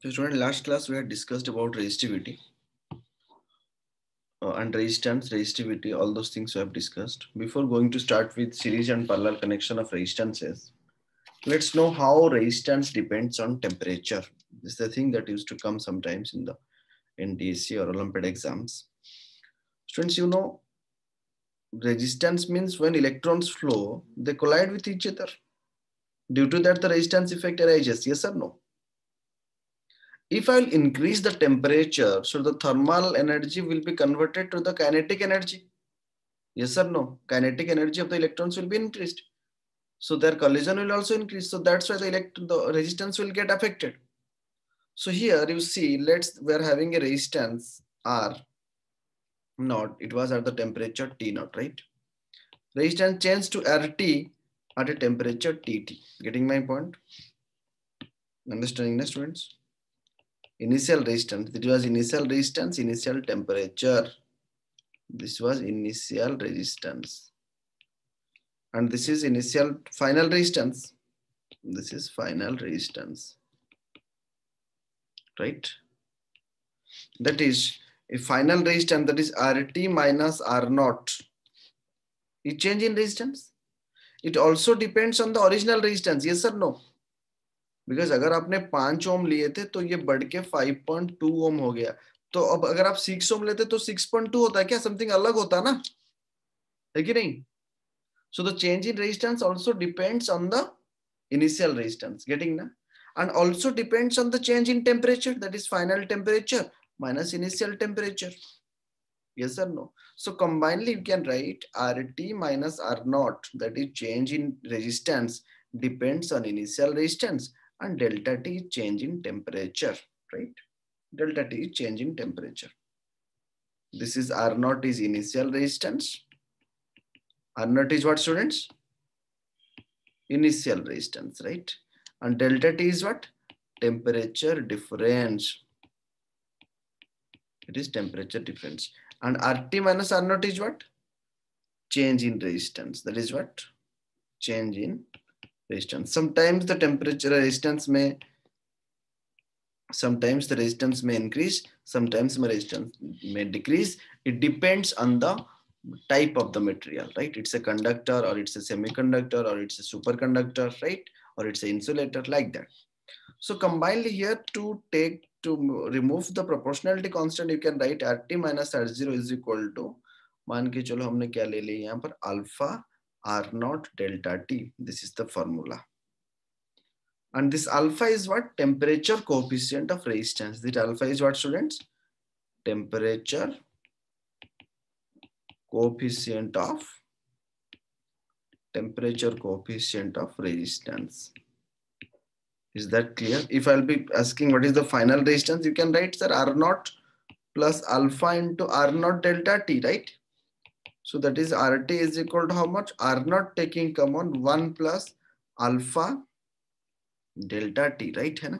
So student, last class we had discussed about resistivity and resistance, resistivity, all those things we have discussed. Before going to start with series and parallel connection of resistances, let's know how resistance depends on temperature. This is the thing that used to come sometimes in the NTSC or Olympiad exams. Students, you know, resistance means when electrons flow, they collide with each other. Due to that, the resistance effect arises. Yes or no? If I'll increase the temperature, so the thermal energy will be converted to the kinetic energy. Yes or no? Kinetic energy of the electrons will be increased. So their collision will also increase. So that's why the resistance will get affected. So here you see, we're having a resistance R naught. It was at the temperature T naught, right? Resistance changed to RT at a temperature TT. Getting my point? Understanding the students? Initial resistance. It was initial resistance, initial temperature. This was initial resistance. And this is final resistance. This is final resistance. Right? That is a final resistance, that is RT minus R naught. It change in resistance. It also depends on the original resistance. Yes or no? Because अगर आपने 5 ओम लिए थे तो ये बढ़ के 5.2 ओम हो गया. तो अब अगर आप 6 ओम लेते तो 6.2 होता है क्या? समथिंग अलग होता ना, है कि नहीं? So the change in resistance also depends on the initial resistance. Getting na? And also depends on the change in temperature, that is final temperature minus initial temperature. Yes or no? So combinedly you can write RT minus R naught, that is change in resistance, depends on initial resistance, and delta T is change in temperature, right? Delta T is change in temperature. This is R naught is initial resistance. R naught is what, students? Initial resistance, right? And delta T is what? Temperature difference. It is temperature difference. And RT minus R naught is what? Change in resistance. That is what? Change in resistance. Sometimes the temperature resistance may, sometimes the resistance may increase, sometimes the resistance may decrease. It depends on the type of the material, right? It's a conductor, or it's a semiconductor, or it's a superconductor, right? Or it's an insulator, like that. So combinedly here, to remove the proportionality constant, you can write RT minus R0 is equal to, मान के चलो हमने क्या ले लिया यहाँ पर, alpha R naught delta T. This is the formula. And this alpha is what? Temperature coefficient of resistance. This alpha is what, students? Temperature coefficient of resistance. Is that clear? If I'll be asking what is the final resistance, you can write, sir, R naught plus alpha into R naught delta T, right? So that is RT is equal to how much? R naught taking common 1 plus alpha delta T, right? है ना?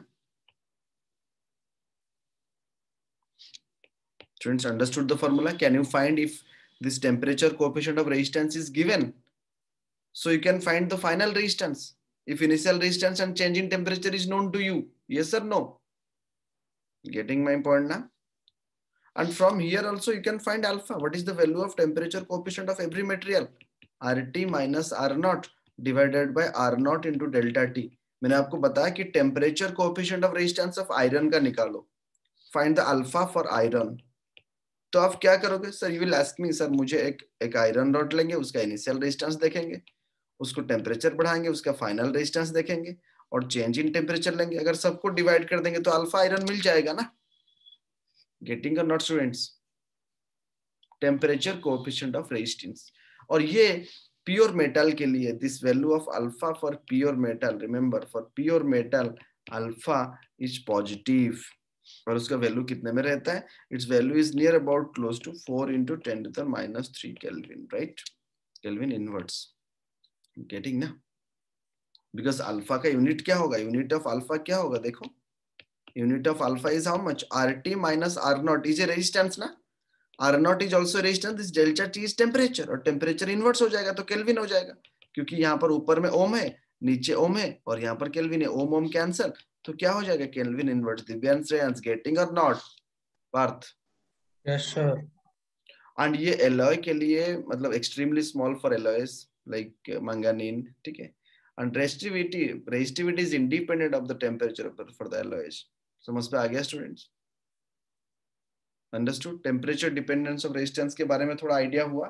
Students, understood the formula? Can you find if this temperature coefficient of resistance is given? So you can find the final resistance if initial resistance and change in temperature is known to you. Yes or no? Getting my point now? And from here also you can find alpha. What is the value of temperature coefficient of every material? RT minus R naught divided by R naught into delta T. मैंने आपको बताया कि temperature coefficient of resistance of iron का निकालो. Find the alpha for iron. तो आप क्या करोगे sir? You will ask me, sir मुझे एक आयरन रॉड लेंगे, उसका इनिशियल रेजिस्टेंस देखेंगे, उसको टेम्परेचर बढ़ाएंगे, उसका फाइनल रेजिस्टेंस देखेंगे, और चेंज इन टेम्परेचर लेंगे. अगर सबको डिवाइड कर देंगे तो अल्फा आयरन मिल जाएगा ना. गेटिंग और not students? Temperature coefficient of resistance. और ये प्योर मेटल के लिए, this value of alpha for pure metal, remember for pure metal alpha is positive. और उसका वैल्यू कितने में रहता है? It's value is near about close to 4 into 10 to the minus 3 Kelvin, right? Kelvin inverts. Getting ना? Because alpha का unit क्या होगा? यूनिट ऑफ अल्फा क्या होगा? देखो, unit of alpha is how much? RT minus R naught is a resistance ना. R naught is also resistance. This delta T is temperature, और temperature inverts हो जाएगा तो केल्विन हो जाएगा, क्योंकि यहाँ पर ऊपर में ओम है, नीचे ओम है, और यहाँ पर केल्विन है. ओम ओम कैंसल, तो क्या हो जाएगा kelvin inverse Divyansh Shreyansh getting और not Parth yes sir. And ये एलॉय के लिए मतलब extremely small for alloys like manganin ठीक है and resistivity is independent of the temperature for the alloys समझ पे आ गया students understood temperature dependence of resistance के बारे में थोड़ा आइडिया हुआ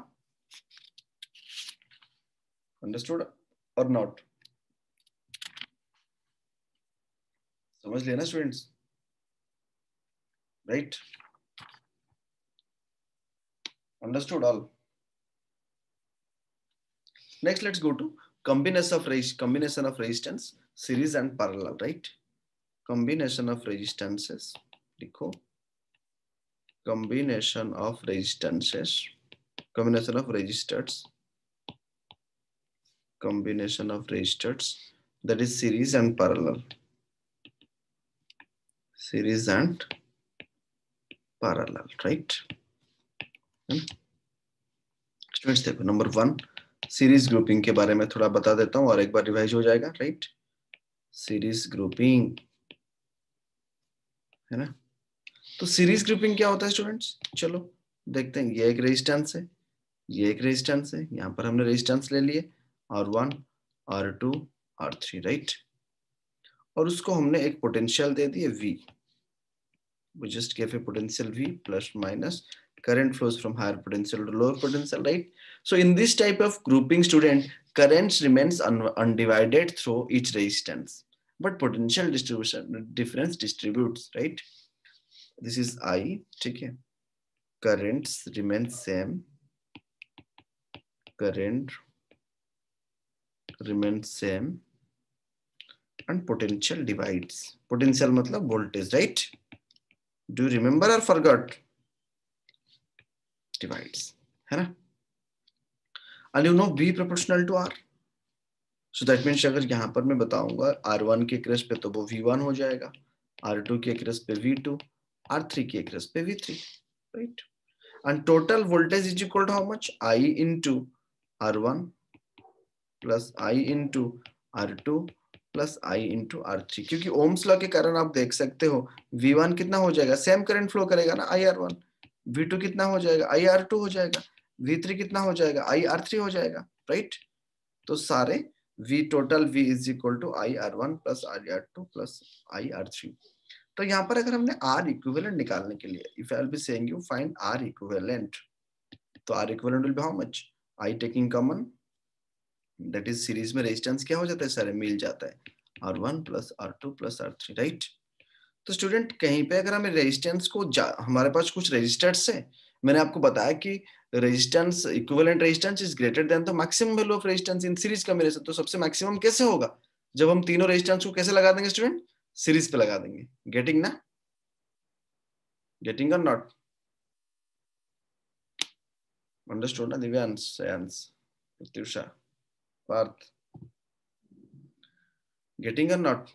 अंडरस्टूड और नॉट समझ लेना students right understood all next let's go to combination of resistance series and parallel right combination of resistances लिखो combination of resistances combination of resistors that is series and parallel series and parallel right students देखो number 1 series grouping के बारे में थोड़ा बता देता हूं और एक बार रिवाइज हो जाएगा राइट सीरीज ग्रुपिंग है ना तो सीरीज ग्रुपिंग क्या होता है स्टूडेंट्स चलो देखते हैं ये एक रेजिस्टेंस है ये एक रेजिस्टेंस है यहाँ पर हमने रेजिस्टेंस ले लिए R1 R2 R3 राइट और उसको हमने एक पोटेंशियल दे दिए V we just gave a potential V plus minus current flows from higher potential to lower potential right so in this type of grouping student currents remains undivided through each resistance but potential distribution difference distributes right this is I ठीक है currents remain same current remains same and potential divides potential मतलब voltage right do you remember or forgot divides है ना and you know V proportional to R so that means अगर यहाँ पर मैं बताऊंगा R1 के क्रस पे तो वो V1 हो जाएगा R2 के क्रस पे V2 R3 के क्रस पे V3 right and total voltage is equal to how much I into R1 plus I into R2 plus I into R3 क्योंकि ओम्स लॉ के कारण आप देख सकते हो V1 कितना हो जाएगा सेम करंट फ्लो करेगा ना IR1 V2 कितना हो जाएगा IR2 हो जाएगा V3 कितना हो जाएगा IR3 हो जाएगा राइट तो सारे V total V is equal to IR1 plus IR2 plus IR3 तो यहाँ पर अगर हमने R इक्विवेलेंट निकालने के लिए if I will be saying you find R equivalent तो R equivalent will be how much I taking common that is series में रेजिस्टेंस क्या हो जाता है सारे मिल जाता है R1 plus R2 plus R3 right तो स्टूडेंट कहीं पे अगर हमें रेजिस्टेंस को हमारे पास कुछ रेजिस्टर्स है मैंने आपको बताया कि resistance equivalent resistance is greater than the maximum value of resistance in series combination तो सबसे मैक्सिमम कैसे होगा जब हम तीनों रेजिस्टेंस को कैसे लगा देंगे स्टूडेंट सीरीज पे लगा देंगे गेटिंग ना गेटिंग और नॉट अंडरस्टूड ना दिव्यांश श्रेयांश प्रत्युषा पार्थ गेटिंग और नॉट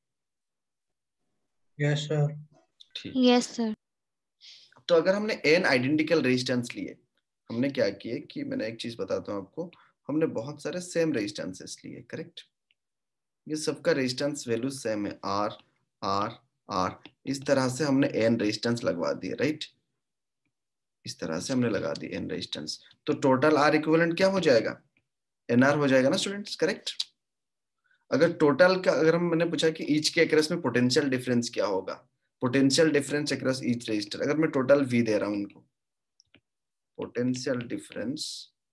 यस सर। ठीक यस सर तो अगर हमने n आइडेंटिकल रेजिस्टेंस लिए हमने क्या किए कि मैंने एक चीज बताता हूं आपको हमने बहुत सारे सेम रेजिस्टेंसेस लिए करेक्ट ये सबका रेजिस्टेंस वैल्यू सेम है R R R इस तरह से हमने n रेजिस्टेंस लगवा दिए राइट इस तरह से हमने लगा दी n रेजिस्टेंस तो टोटल R इक्विवेलेंट क्या हो जाएगा NR हो जाएगा ना स्टूडेंट्स करेक्ट अगर टोटल का अगर मैंने पूछा कि ईच के अक्रॉस में पोटेंशियल डिफरेंस क्या होगा potential difference across each resistor अगर मैं टोटल V दे रहा हूं इनको potential difference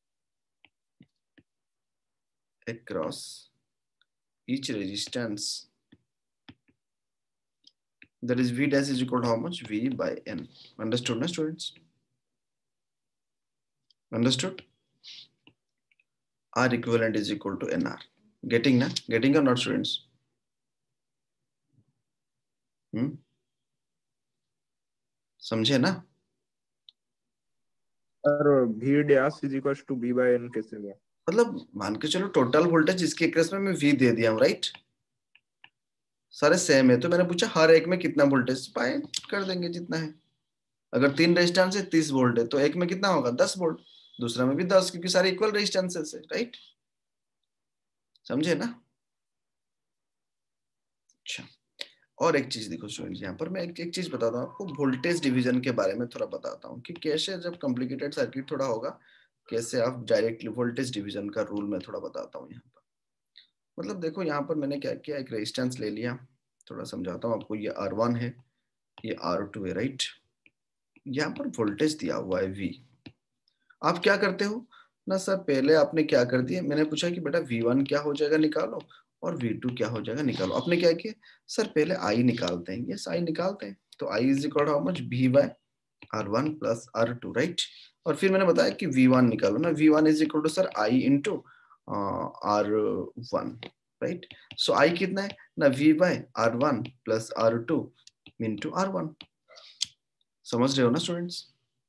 across each resistance that is V dash is equal to how much V by N understood na students understood R equivalent is equal to NR getting na getting or not students समझे ना sir V dash is equals to V by N कैसे हुआ मतलब मान के चलो total voltage इसके across में मैं V दे दिया हूं राइट सारे सेम है तो मैंने पूछा हर एक में कितना वोल्टेज पाए कर देंगे जितना है अगर 3 रेजिस्टेंस है 30 वोल्ट है तो एक में कितना होगा 10 वोल्ट दूसरा में भी 10 क्योंकि सारे इक्वल रेजिस्टेंसेस है राइट समझे ना अच्छा और एक चीज देखो स्टूडेंट्स, यहाँ पर मैं एक चीज बताता हूँ आपको, वोल्टेज डिवीजन के बारे में थोड़ा बताता हूँ कि कैसे जब कॉम्प्लिकेटेड सर्किट थोड़ा होगा कैसे आप डायरेक्टली वोल्टेज डिवीजन का रूल मैं थोड़ा बताता हूँ यहाँ पर। मतलब देखो यहाँ पर मैंने क्या किया, एक रेजिस्टेंस ले लिया, थोड़ा समझाता हूँ आपको। ये R1 है, ये R2 है, राइट। यहाँ पर वोल्टेज दिया हुआ है V। आप क्या करते हो ना सर, पहले आपने क्या कर दिया, मैंने पूछा कि बेटा V1 क्या हो जाएगा निकालो और V2 क्या हो जाएगा निकालो। आपने क्या किया, सर पहले I निकालते हैं। यस, I निकालते हैं। तो I is equal how much, V by R1 plus R2, right. और फिर मैंने बताया कि V1 निकालो ना, V1 is equal to sir I into R1, right. So I कितना है ना, V by R1 plus R2 into R1। समझ रहे हो ना स्टूडेंट्स?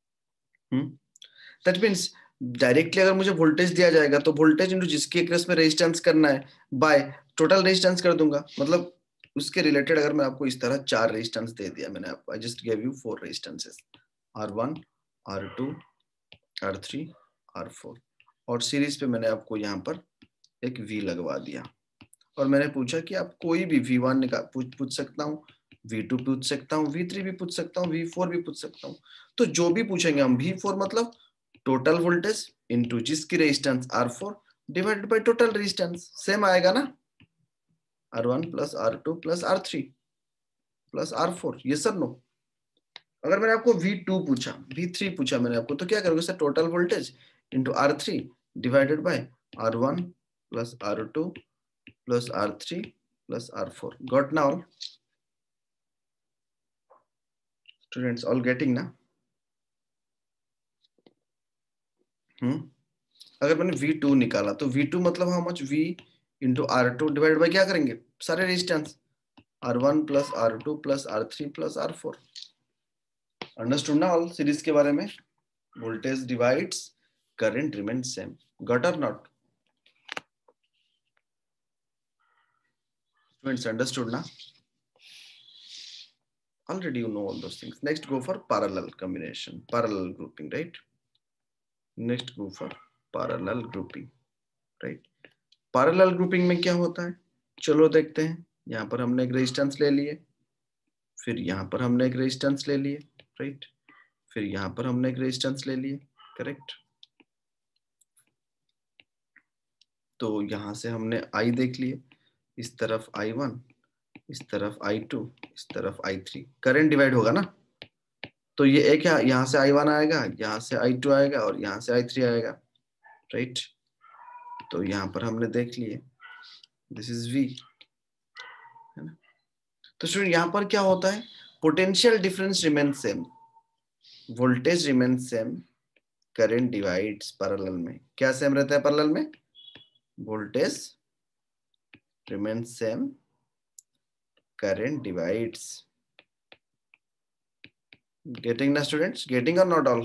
दैट मीन्स डायरेक्टली अगर मुझे वोल्टेज दिया जाएगा तो वोल्टेज इंटू जिसके अक्रॉस में रेजिस्टेंस करना है बाय टोटल रेजिस्टेंस कर दूंगा। मतलब उसके रिलेटेड अगर मैं आपको इस तरह 4 रेजिस्टेंस दे दिया मैंने आपको, I just give you 4 resistances, R1, R2, R3, R4, और सीरीज पे मैंने आपको यहाँ पर एक V लगवा दिया। और मैंने पूछा कि आप कोई भी V1 निकाल पूछ सकता हूँ, V2 पूछ सकता हूँ, V3 भी पूछ सकता हूँ, V4 भी पूछ सकता हूँ। तो जो भी पूछेंगे हम, V4 मतलब टोटल वोल्टेज इनटू जिसकी resistance R4 divided by total resistance, same आएगा ना, R1 plus R2 plus R3 plus R4। ये सब नो। अगर मैंने आपको V2 पूछा, V3 पूछा मैंने आपको, तो क्या करोगे sir, total voltage into R3 divided by R1 plus R2 plus R3 plus R4। Got ना ऑल स्टूडेंट्स, ऑल गेटिंग ना? अगर मैंने V2 निकाला तो V2 मतलब how much, V into R2 divide by क्या करेंगे, सारे resistance, R1 plus R2 plus R3 plus R4। Understood ना ऑल सीरीज के बारे में? Voltage divides, current remain same. Got or not students? Understood ना? Already you know all those things. Next go for parallel combination, parallel grouping, right? Next go for parallel grouping, right? Parallel grouping में क्या होता है, चलो देखते हैं। यहाँ पर हमने एक रेजिस्टेंस ले लिए, फिर यहाँ पर हमने एक रेजिस्टेंस ले लिए, राइट। फिर यहाँ पर हमने एक रेजिस्टेंस ले लिए, करेक्ट। तो यहाँ से हमने I देख लिए, इस तरफ I1, इस तरफ I2, इस तरफ I3। करंट डिवाइड होगा ना, तो ये एक है, यहाँ से I1 आएगा, यहाँ से I2 आएगा और यहाँ से I3 आएगा, राइट। तो यहाँ पर हमने देख लिए, दिस इज V, है ना। तो स्टूडेंट यहाँ पर क्या होता है, potential difference remain same, voltage remain same, current divides. Parallel में क्या सेम रहता है, पैरेलल में voltage remain same, current divides. Getting ना स्टूडेंट्स, गेटिंग और नॉट ऑल?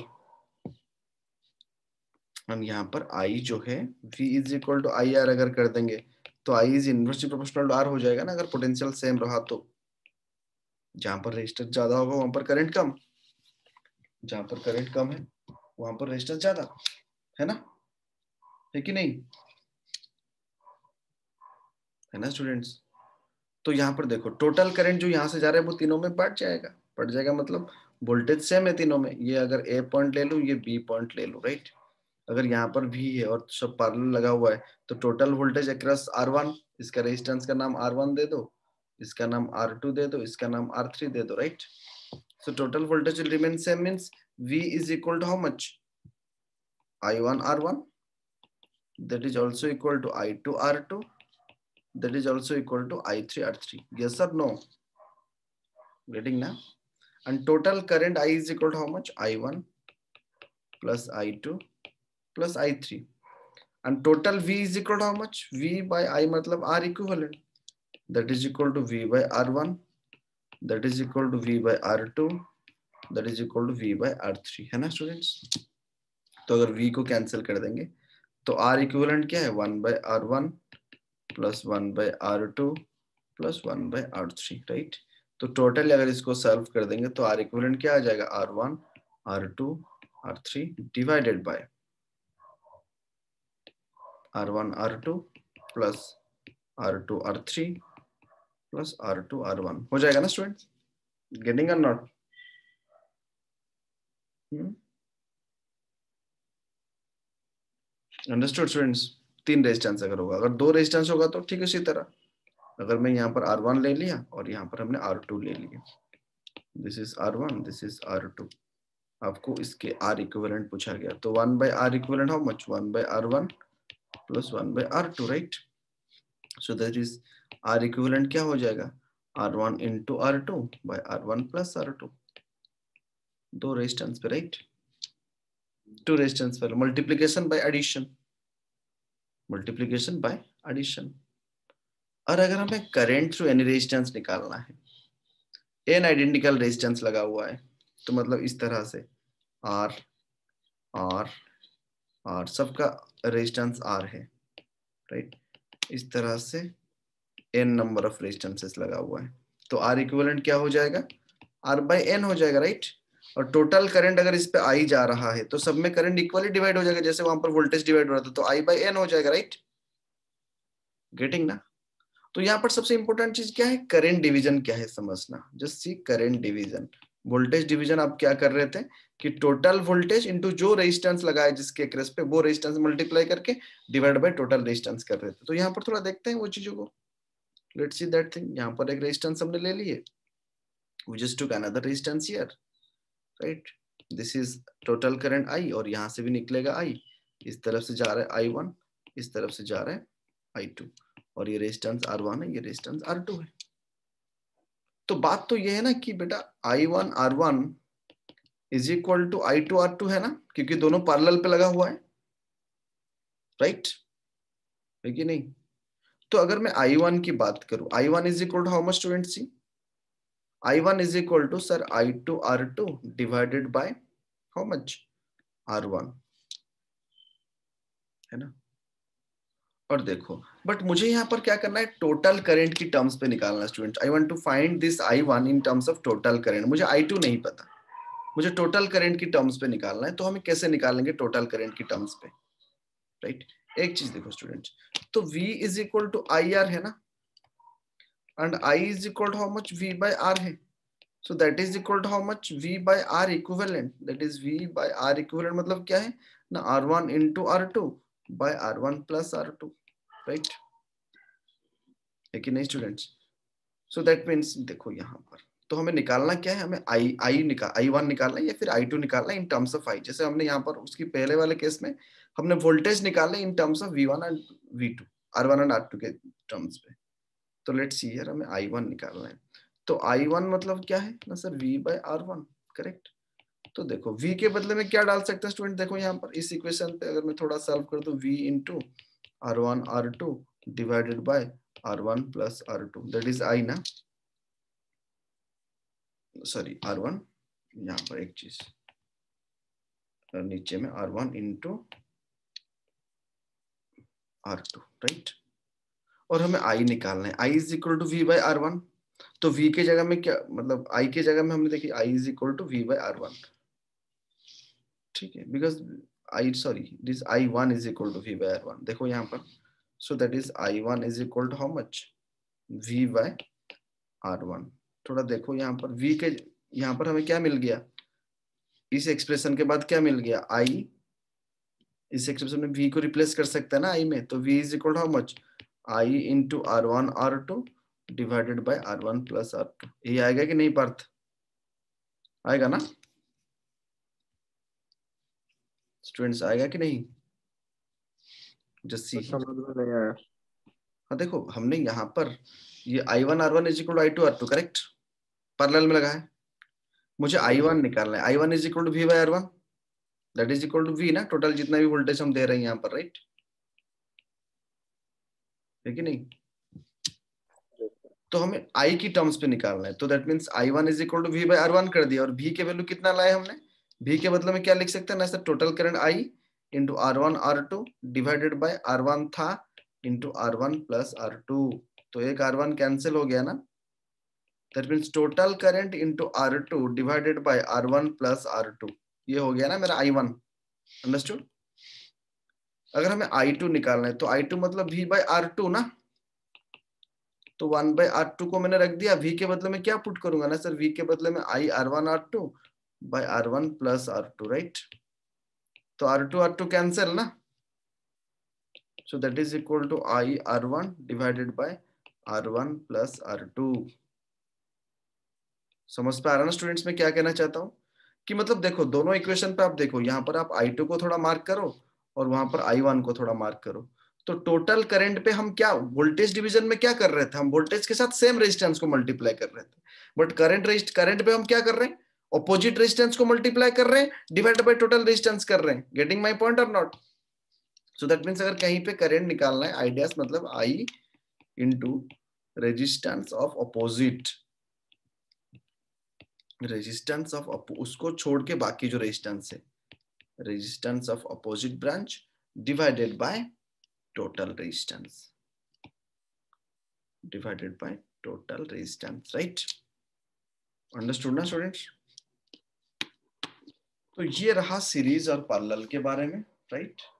हम यहाँ पर I जो है V is equal to I R अगर कर देंगे तो I is inversely proportional to R हो जाएगा ना, अगर पोटेंशियल सेम रहा तो। जहां पर रेजिस्टेंस ज्यादा होगा वहां पर करंट कम, जहां पर करंट कम है वहां पर रेजिस्टेंस ज्यादा, है ना, है कि नहीं, है ना स्टूडेंट्स? तो यहाँ पर देखो टोटल करंट जो यहाँ से जा रहा है वो तीनों में बढ़ जाएगा मतलब वोल्टेज सेम है तीनों में। ये अगर A पॉइंट ले लूं, ये B पॉइंट ले लूं, राइट। अगर यहाँ पर V है और सब पैरेलल लगा हुआ है तो टोटल वोल्टेज अक्रॉस R1, इसका रेजिस्टेंस का नाम R1 दे दो, इसका नाम R2 दे दो, इसका नाम R3 दे दो, right. So total voltage will remain same, means V is equal to how much, I1 R1, that is also equal to I2 R2, that is also equal to I3 R3. Yes or no? Getting now? And total current I is equal to how much, I1 plus I2 plus I3, and total V is equal to how much, V by I मतलब R equivalent, that is equal to V by R1, that is equal to V by R2, that is equal to V by R3, है ना students? तो अगर V को cancel कर देंगे तो R equivalent क्या है, 1 by R1 plus 1 by R2 plus 1 by R3, right. तो टोटल अगर इसको सॉल्व कर देंगे तो R इक्विवेलेंट क्या आ जाएगा, R1 R2 R3 divided by R1 R2 plus R2 R3 plus R2 R1 हो जाएगा ना स्टूडेंट्स? गेटिंग और नॉट? Understood students? 3 रेजिस्टेंस अगर होगा, अगर 2 रेजिस्टेंस होगा तो ठीक है उसी तरह। अगर मैं यहाँ पर R1 ले लिया और यहाँ पर हमने R2 ले लिया, this is R1, this is R2, आपको इसके R इक्विवेलेंट पूछा गया, तो 1 by R equivalent how much? 1 by R1 plus 1 by R2, right? So that is R equivalent क्या हो जाएगा? R1 into R2 by R1 plus R2, 2 resistance पे, right? 2 resistance पर multiplication by addition, multiplication by addition. और अगर हमें current through any resistance निकालना है, एन आइडेंटिकल रेजिस्टेंस लगा हुआ है, तो मतलब इस तरह से R R R सबका रेजिस्टेंस R है, राइट? इस तरह से n नंबर ऑफ रेजिस्टेंसेस लगा हुआ है, तो R इक्विवेलेंट क्या हो जाएगा? R by n हो जाएगा, राइट? और टोटल करंट अगर इस पे I जा रहा है तो सब में करंट इक्वली डिवाइड हो जाएगा, जैसे वहां पर वोल्टेज डिवाइड हो रहा था, तो I by n हो जाएगा, राइट? गेटिंग ना? तो यहाँ पर सबसे इंपॉर्टेंट चीज क्या है? करंट डिवीजन क्या है समझना। Just see current division. Voltage division आप क्या कर रहे थे कि टोटल वोल्टेज इनटू जो रेजिस्टेंस लगा है जिसके अक्रॉस पे, वो रेजिस्टेंस मल्टीप्लाई करके डिवाइड बाय टोटल रेजिस्टेंस कर रहे थे। तो यहाँ पर थोड़ा देखते हैं वो चीजों को। Let's see that thing. यहाँ पर एक रेजिस्टेंस हमने ले लिए, we just took another resistance here, right? This is total current I, और यहाँ से भी निकलेगा I, इस तरफ से जा रहा है I1, इस तरफ से जा रहा है I2, और ये रेजिस्टेंस R1 है, ये रेजिस्टेंस R2 है। तो बात तो ये है ना कि बेटा I1 R1 is equal to I2 R2 है ना, क्योंकि दोनों पैरेलल पे लगा हुआ है, राइट? है कि नहीं? तो अगर मैं I1 की बात करूं, I1 is equal to how much student? See, I1 is equal to sir I2 R2 divided by how much? R1, है ना? और देखो, बट मुझे यहाँ पर क्या करना है? टोटल करंट की टर्म्स पे निकालना student. I want to find this I1 in terms of total current. मुझे I2 नहीं पता, मुझे टोटल करंट की टर्म्स पे निकालना है। तो हमें कैसे निकालेंगे टोटल करंट की टर्म्स पे, राइट? एक चीज देखो स्टूडेंट, तो V is equal to IR है ना, and I is equal to how much? V by R है। So that is equal to how much? V by R equivalent. That is V by R equivalent मतलब क्या है ना? R1 into R2 by R1 plus R2, right? है कि नहीं students? So that means देखो यहाँ पर तो हमें निकालना क्या है? हमें I1 निकालना है या फिर I2 निकालना है इन टर्म्स ऑफ I। जैसे हमने यहाँ पर उसकी पहले वाले केस में हमने वोल्टेज निकाले in terms of V1 and V2, R1 and R2 के टर्म्स पे। तो लेट्स सी हियर, हमें I1 निकालना है। तो I1 मतलब क्या है ना sir? V by R1, correct? तो देखो V के बदले में क्या डाल सकते हैं स्टूडेंट? देखो यहाँ पर इस इक्वेशन पे अगर मैं थोड़ा सॉल्व कर दूं, V into R1 R2 divided by R1 plus R2, that is I ना, सॉरी R1, यहाँ पर एक चीज नीचे में R1 इंटू R2, राइट? और हमें I निकालना है। I is equal to V by R1। तो V के जगह में क्या मतलब, I के जगह में हमने देखी I is equal to V by R1, ठीक है? Because this I1 is equal to V by R1। देखो यहाँ पर, so that is I1 is equal to how much? V by R1। थोड़ा देखो यहाँ पर V के, यहाँ पर हमें क्या मिल गया? इस एक्सप्रेशन के बाद क्या मिल गया? I, इस एक्सप्रेशन में V को रिप्लेस कर सकते हैं ना I में, तो V is equal to how much? I into R1 R2 divided by R1 plus R2। ये आएगा कि नहीं पार्थ? आएगा ना स्टूडेंट्स? आएगा कि नहीं? जस्ट सी, समझ में नहीं आया। हाँ देखो हमने यहाँ पर ये I1 R1 is equal to I2 R2, correct? Parallel में लगा है। मुझे I1 निकालना है। I1 is equal to V by R1, that is equal to V ना, टोटल जितना भी वोल्टेज हम दे रहे हैं यहाँ पर, राइट? है कि नहीं? तो हमें I की टर्म्स पे निकालना है, तो that means I1 is equal to V by R1 कर दिया, और V के वैल्यू कितना लाए हमने? V के बदले में क्या लिख सकते हैं ना sir? Total current I into R1 R2 divided by R1 था इंटू R1 प्लस R2। तो एक R1 कैंसिल हो गया ना, that means total current into R2 divided by R1 plus R2, ये हो गया ना मेरा I1। अंडरस्टूड? अगर हमें I2 निकालना है तो I2 मतलब V बाय R2 ना, तो 1/R2 को मैंने रख दिया, V के बदले में क्या पुट करूंगा ना सर, V के बदले में I R1 R2 by R1 plus R2, right. तो R2 कैंसिल ना, so that is equal to I R1 divided by R1 plus R2। समझ पे आ रहा ना स्टूडेंट्स में क्या कहना चाहता हूँ, कि मतलब देखो दोनों इक्वेशन पे आप देखो, यहाँ पर आप I2 को थोड़ा मार्क करो और वहां पर I1 को थोड़ा मार्क करो। तो टोटल करंट पे हम क्या वोल्टेज डिवीजन में क्या कर रहे थे, हम वोल्टेज के साथ सेम रेजिस्टेंस को मल्टीप्लाई कर रहे थे, बट करंट पे हम क्या कर रहे हैं, ऑपोजिट रेजिस्टेंस को मल्टीप्लाई कर रहे हैं, डिवाइड बाय टोटल रेजिस्टेंस कर रहे हैं। गेटिंग माय पॉइंट और नॉट? सो दैट मींस अगर कहीं पे करंट निकालना है, आइडियाज मतलब I into resistance of opposite, resistance of उसको छोड़ के बाकी जो रेजिस्टेंस है, resistance of opposite branch divided by total resistance, divided by total resistance, right. Understood ना स्टूडेंट्स? तो ये रहा सीरीज और पैरेलल के बारे में, राइट।